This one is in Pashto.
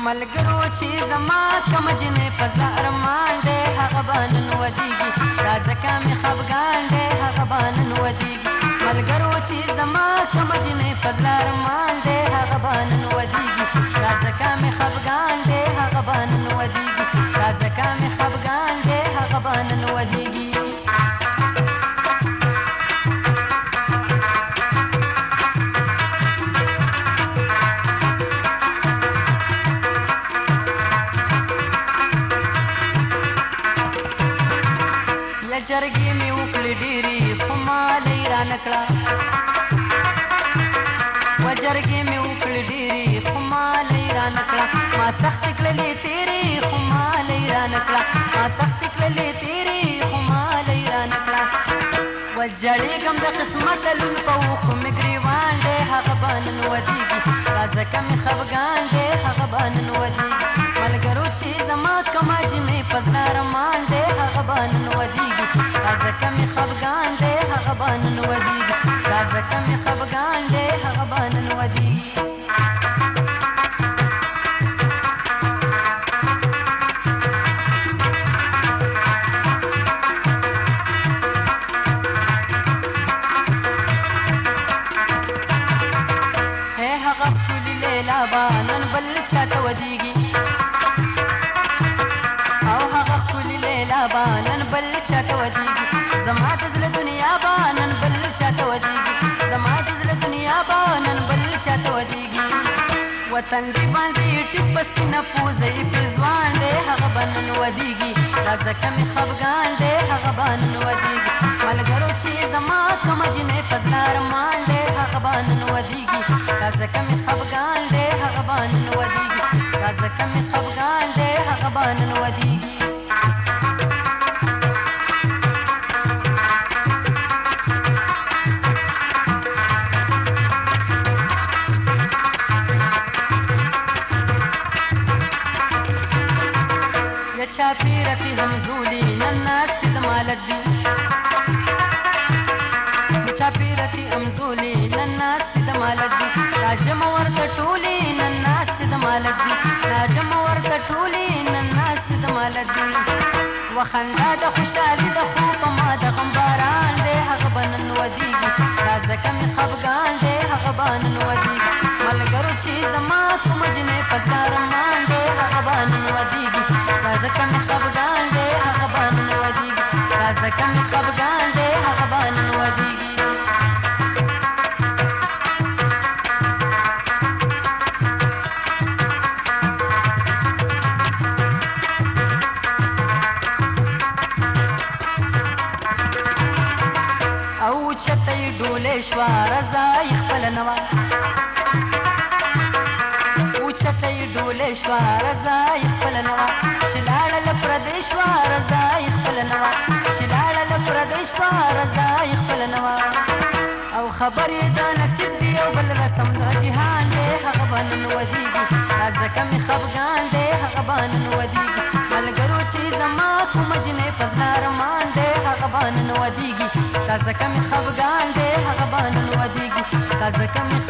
ملګرو چې زما کوم جنې په زړه ارمان دی هغه به نن ودیږي دا ځکه مې خفګان دی هغه به نن ودیږي ملګرو چې زما کوم جنې په زړه ارمان دی هغه به نن ودیږي دا ځکه مې خفګان دی هغه به نن ودیږي دا ځکه مې خفګان دی هغه به نن ودیږي جرګې مې وکړې ډېرې خو مالۍ رانه کړه جرګې مې وکړې ډېرې خو مالۍ رانه کړه ما سختې کړلې تېرې خو مالۍ رانه کړه ما سختې کړلې تېرې خو مالۍ رانه کړه وژړېږم د قسمت لون په اوښکو مې ګرېوان دی هغه به نن ودیږي دا ځکه مې خفګان دی هغه به نن ودیږي ملګرو چې زما کومه جنې په زړه ارمان دی هغه به نن ودیږي دا ځکه مې خفګان دی هغه به نن ودیږي دا ځکه مې خفګان دی هغه به نن ودیږي لیلا با نن بل چاته ودیږي او هغه ښکلې لیلا با نن بل چاته ودیږي زما د زړه دنیا با نن بل چاته ودیږي زما د زړه دنیا با نن بل چاته ودیږي وطن دې باندې ټیک په سپینه پوزه یې پېزوان دی هغه به نن ودیږي دا ځکه مې خفګان دی هغه به نن ودیږي ملګرو چې زما کومه جنې په زړه ارمان دی هغه به نن ودیږي دا ځکه مې خفګان دی هغه به نن ودیږي دا ځکه مې خفګان دی هغه به نن ودیږي چاپیره پې همزولي نن ناستې د مالت دي چاپیره پې همزولي نن ناستې د مالت دي راجم ورته ټولې نن ناستې د مالت دي راجم ورته ټولې نن ناستې د مالت دي وخندا د خوشحالي د خو په ما د غم باران دی هغه به نن ودیږي دا ځکه مې خفګان دی هغه به نن ودیږي ملګرو چې زما کومه جنې په زړه ارمان دی هغه به نن ودیږي دا ځکه مې خفګان دی هغه به نن ودیږي دا ځکه مې خفګان دی هغه به نن ودیږي او چته یې ډولې شوه رضا یې خپله نه وه اوچته یې ډولې شوه رضا یې خپله نه وه چې لاړه له پردی شوه رضا یې خپله نه وه چې لاړه له پردی شوه رضا یې خپله نه وه او خبر یې د نصیب دی یو بل رسم د جهان دی هغه به نن ودیږي دا ځکه مې خفګان دی هغه به نن ودیږي ملګرو چې زما کومه جنې په زړه ارمان دی هغه به نن ودیږي دا ځکه مې خفګان دی هغه به نن ودیږي دا ځکه مې